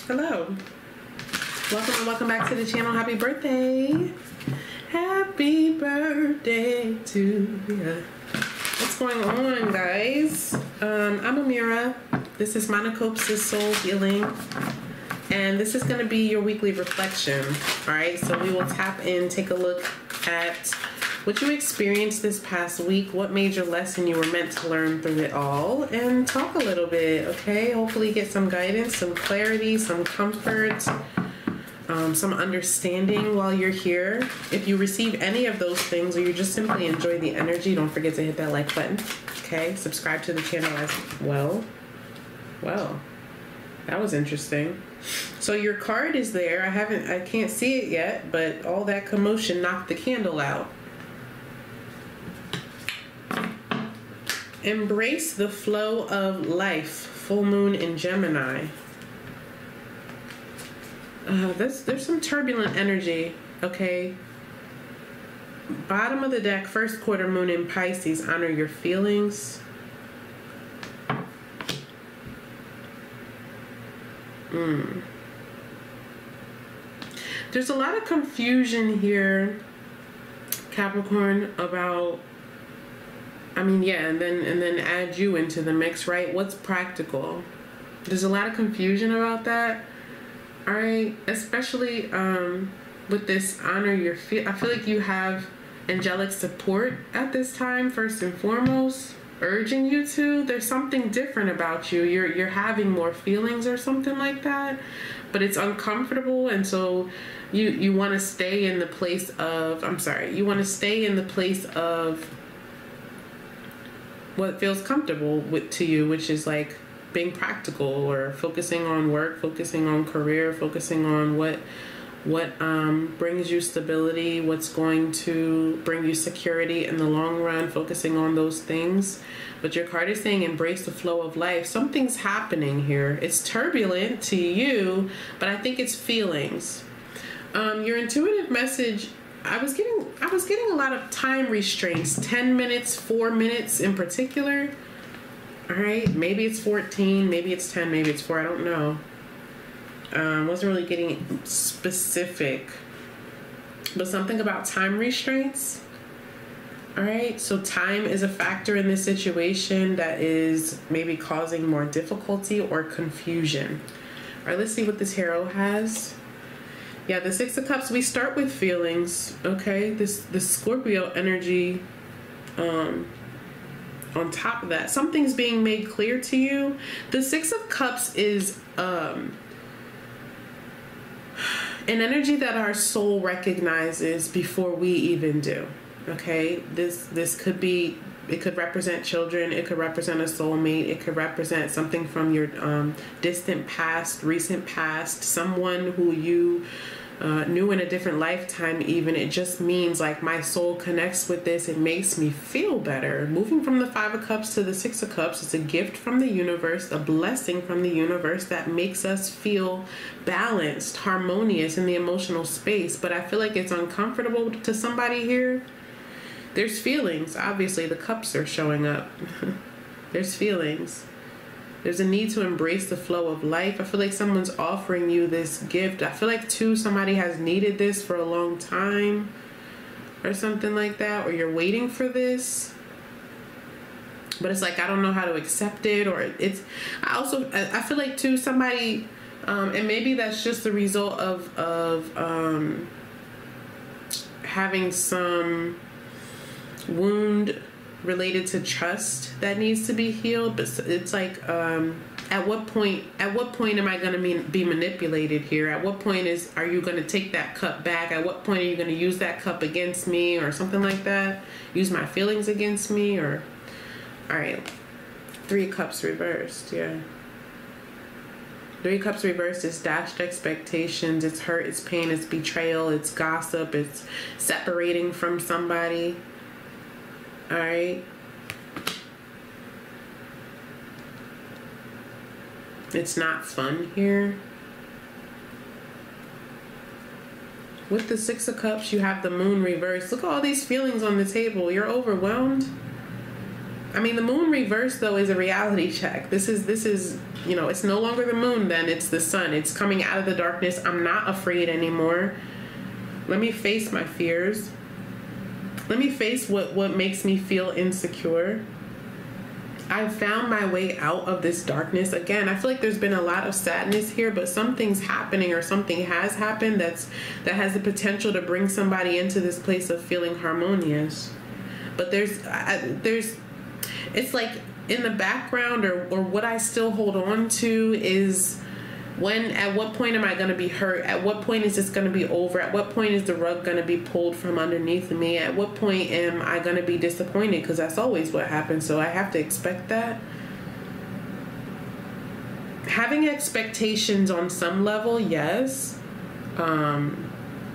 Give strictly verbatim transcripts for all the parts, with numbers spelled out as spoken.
Hello. Welcome and welcome back to the channel. Happy birthday. Happy birthday to you. What's going on, guys? Um, I'm Amira. This is Monacope's Soul Healing. And this is going to be your weekly reflection. Alright, so we will tap in, take a look at what you experienced this past week, what major lesson you were meant to learn through it all, and talk a little bit, okay? Hopefully get some guidance, some clarity, some comfort, um, some understanding while you're here. If you receive any of those things or you just simply enjoy the energy, don't forget to hit that like button, okay? Subscribe to the channel as well. Well, that was interesting. So your card is there. I haven't, I can't see it yet, but all that commotion knocked the candle out. Embrace the flow of life. Full moon in Gemini. Uh, there's, there's some turbulent energy, okay? Bottom of the deck, first quarter moon in Pisces. Honor your feelings. Mm. There's a lot of confusion here, Capricorn, about, I mean, yeah, and then and then add you into the mix, right? What's practical? There's a lot of confusion about that, all right? Especially um, with this honor your feel. I feel like you have angelic support at this time, first and foremost, urging you to. There's something different about you. You're you're having more feelings or something like that, but it's uncomfortable, and so you you want to stay in the place of. I'm sorry. You want to stay in the place of what feels comfortable with to you, which is like being practical or focusing on work, focusing on career, focusing on what what um, brings you stability, what's going to bring you security in the long run, focusing on those things. But your card is saying embrace the flow of life. Something's happening here. It's turbulent to you, but I think it's feelings. Um, your intuitive message, I was getting I was getting a lot of time restraints, ten minutes, four minutes in particular. All right, maybe it's fourteen, maybe it's ten, maybe it's four, I don't know. Um, wasn't really getting specific, but something about time restraints. All right, so time is a factor in this situation that is maybe causing more difficulty or confusion. All right, let's see what this hero has. Yeah, the Six of Cups, we start with feelings, okay? This, this Scorpio energy, um, on top of that, something's being made clear to you. The Six of Cups is um, an energy that our soul recognizes before we even do, okay? This, this could be, it could represent children, it could represent a soulmate, it could represent something from your um, distant past, recent past, someone who you uh, knew in a different lifetime even. It just means like my soul connects with this, it makes me feel better. Moving from the Five of Cups to the Six of Cups, it's a gift from the universe, a blessing from the universe that makes us feel balanced, harmonious in the emotional space. But I feel like it's uncomfortable to somebody here. There's feelings. Obviously, the cups are showing up. There's feelings. There's a need to embrace the flow of life. I feel like someone's offering you this gift. I feel like, too, somebody has needed this for a long time or something like that, or you're waiting for this. But it's like, I don't know how to accept it, or it's... I also, I feel like, too, somebody... Um, and maybe that's just the result of, of um, having some wound related to trust that needs to be healed. But it's like, um, at what point at what point am I going to be manipulated here? At what point is are you going to take that cup back? At what point are you going to use that cup against me or something like that? Use my feelings against me? Or all right, Three Cups reversed. Yeah, Three Cups reversed is dashed expectations. It's hurt, it's pain, it's betrayal, it's gossip, it's separating from somebody. All right. It's not fun here. With the Six of Cups, you have the moon reversed. Look at all these feelings on the table. You're overwhelmed. I mean, the moon reverse though is a reality check. This is this is you know, it's no longer the moon. Then it's the sun. It's coming out of the darkness. I'm not afraid anymore. Let me face my fears. Let me face what what makes me feel insecure. I've found my way out of this darkness. Again, I feel like there's been a lot of sadness here, but something's happening or something has happened that's that has the potential to bring somebody into this place of feeling harmonious. But there's I, there's it's like in the background, or or what I still hold on to is, when, at what point am I going to be hurt? At what point is this going to be over? At what point is the rug going to be pulled from underneath me? At what point am I going to be disappointed? Because that's always what happens. So I have to expect that. Having expectations on some level, yes. Um,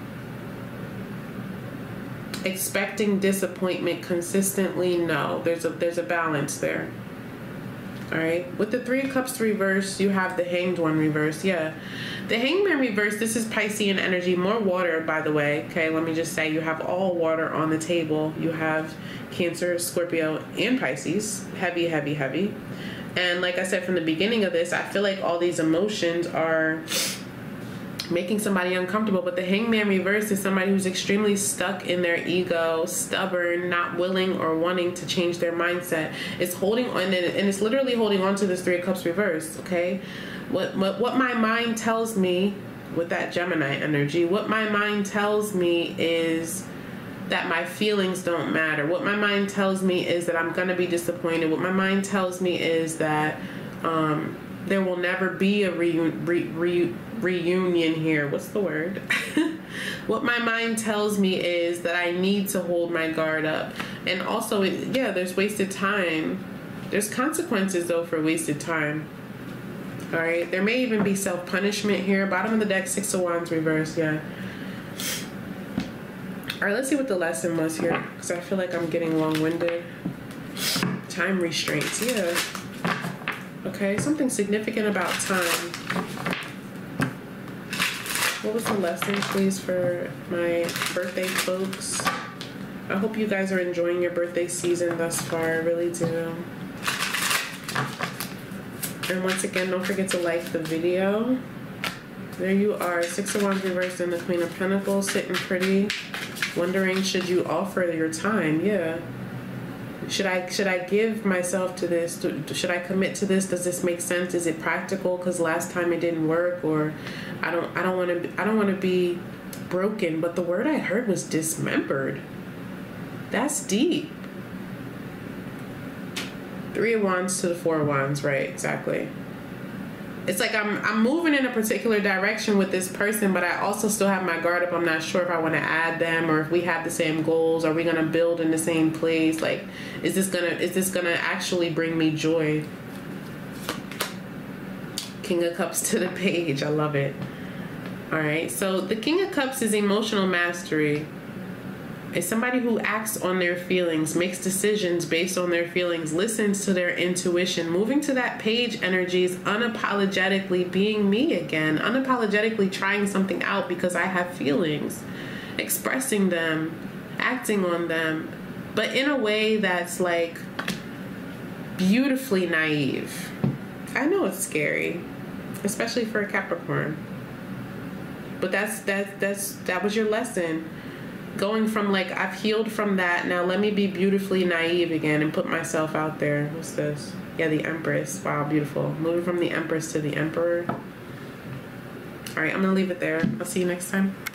expecting disappointment consistently, no. There's a there's a balance there. All right. With the Three of Cups reverse, you have the Hanged One reverse. Yeah. The Hangman reverse, this is Piscean energy. More water, by the way. Okay, let me just say, you have all water on the table. You have Cancer, Scorpio, and Pisces. Heavy, heavy, heavy. And like I said from the beginning of this, I feel like all these emotions are making somebody uncomfortable. But the Hangman reverse is somebody who's extremely stuck in their ego, stubborn, not willing or wanting to change their mindset. It's holding on, and it's literally holding on to this Three of Cups reverse. Okay, what what what my mind tells me with that Gemini energy, what my mind tells me is that my feelings don't matter. What my mind tells me is that I'm gonna be disappointed. What my mind tells me is that um there will never be a reun- re- re- reunion here. What's the word? What my mind tells me is that I need to hold my guard up. And also, it, yeah, there's wasted time. There's consequences, though, for wasted time. All right? There may even be self-punishment here. Bottom of the deck, Six of Wands reverse, yeah. All right, let's see what the lesson was here, because I feel like I'm getting long-winded. Time restraints, yeah. Okay, something significant about time. What was the lesson, please, for my birthday folks? I hope you guys are enjoying your birthday season thus far. I really do. And once again, don't forget to like the video. There you are, Six of Wands reversed and the Queen of Pentacles, sitting pretty. Wondering, should you offer your time? Yeah. Should I should I give myself to this? Should I commit to this? Does this make sense? Is it practical? Because last time it didn't work, or I don't I don't want to I don't want to be broken. But the word I heard was dismembered. That's deep. Three of Wands to the Four of Wands, right? Exactly. It's like I'm I'm moving in a particular direction with this person, but I also still have my guard up. I'm not sure if I want to add them or if we have the same goals. Are we gonna build in the same place? Like, is this gonna is this gonna actually bring me joy? King of Cups to the Page. I love it. All right. So the King of Cups is emotional mastery. It's somebody who acts on their feelings, makes decisions based on their feelings, listens to their intuition. Moving to that Page energy is unapologetically being me again, unapologetically trying something out because I have feelings, expressing them, acting on them, but in a way that's like beautifully naive. I know it's scary, especially for a Capricorn, but that's that's that's that was your lesson. Going from like, I've healed from that, now let me be beautifully naive again and put myself out there. What's this? Yeah, the Empress. Wow, beautiful. Moving from the Empress to the Emperor. All right, I'm gonna leave it there. I'll see you next time.